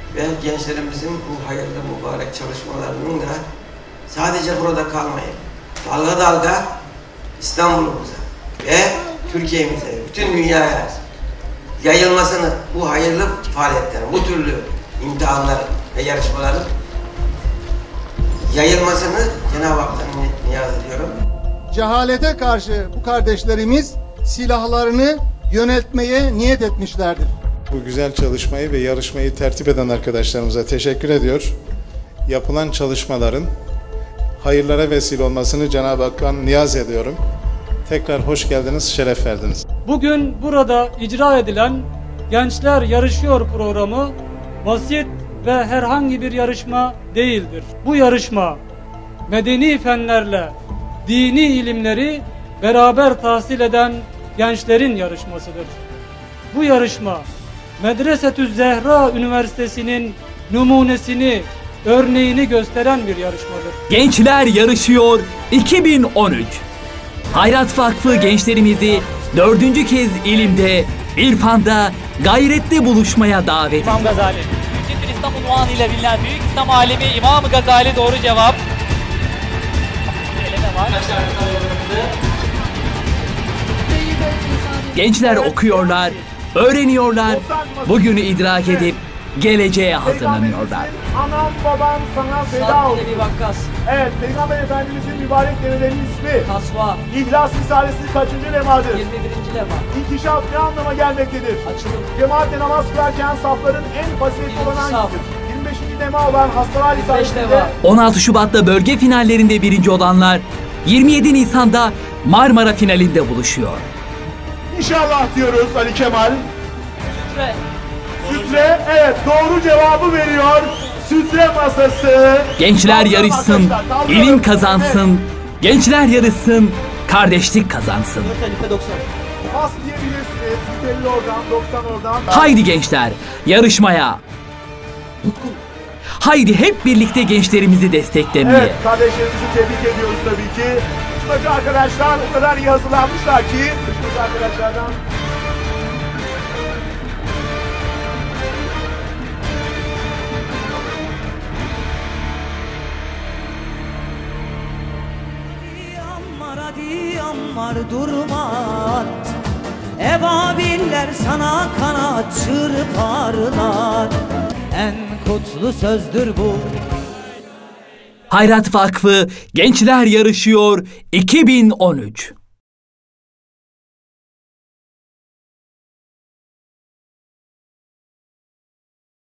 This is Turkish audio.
ve gençlerimizin bu hayırlı mübarek çalışmalarının da sadece burada kalmayıp dalga dalga İstanbul'umuza ve Türkiye'mize, bütün dünyaya yayılmasını, bu hayırlı faaliyetlerin, bu türlü imtihanların ve yarışmaların yayılmasını Cenab-ı Hak'tan niyaz ediyorum. Cehalete karşı bu kardeşlerimiz silahlarını yöneltmeye niyet etmişlerdir. Bu güzel çalışmayı ve yarışmayı tertip eden arkadaşlarımıza teşekkür ediyor. Yapılan çalışmaların hayırlara vesile olmasını Cenab-ı Hak'tan niyaz ediyorum. Tekrar hoş geldiniz, şeref verdiniz. Bugün burada icra edilen Gençler Yarışıyor programı basit ve herhangi bir yarışma değildir. Bu yarışma medeni fenlerle dini ilimleri beraber tahsil eden gençlerin yarışmasıdır. Bu yarışma Medresetü Zehra Üniversitesi'nin numunesini, örneğini gösteren bir yarışmadır. Gençler Yarışıyor 2013. Hayrat Vakfı gençlerimizi 4. kez ilimde, irfanda, gayrette buluşmaya davet ediyor. İmam Gazali. Hüccetül İslam unvanı ile bilinen büyük İslam alemi İmam Gazali doğru cevap. Gençler okuyorlar, öğreniyorlar, bugünü idrak edip geleceğe hazırlanıyorlar. Anam babam sana feda olsun. Evet, Peygamber Efendimizin mübarek develerinin ismi. Kasva. İhlas Risalesi kaçıncı lemadır? 21. lema. İnkişaf ne anlama gelmektedir? Açılım. Cemaatle namaz kılarken safların en faziletli olan hangisidir? 25. lema olan Hastalar Risalesi'nde. 16 Şubat'ta bölge finallerinde birinci olanlar 27 Nisan'da Marmara finalinde buluşuyor. İnşallah diyoruz Ali Kemal. Sütre. Sütre, evet doğru cevabı veriyor. Sütre masası. Gençler yarışsın, ilim kazansın. Gençler yarışsın, kardeşlik kazansın. Pas diyebilirsiniz. 150 oradan, 90 oradan. Haydi gençler, yarışmaya. Haydi hep birlikte gençlerimizi desteklemeye. Evet, kardeşlerimizi tebrik ediyoruz tabii ki. Yarışmacı arkadaşlar o kadar iyi hazırlanmışlar ki. Yarışmacı arkadaşlardan. Hadi ammar durma at. Ebabiller sana kanat çırparlar. En kutlu sözdür bu. Hayrat Vakfı Gençler Yarışıyor 2013.